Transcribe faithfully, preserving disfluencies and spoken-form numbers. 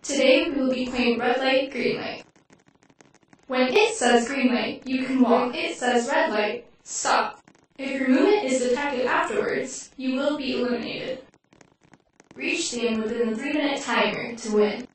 Today we will be playing red light, green light. When it says green light, you can walk. When it says red light, stop. If your movement is detected afterwards, you will be eliminated. Reach the end within the three minute timer to win.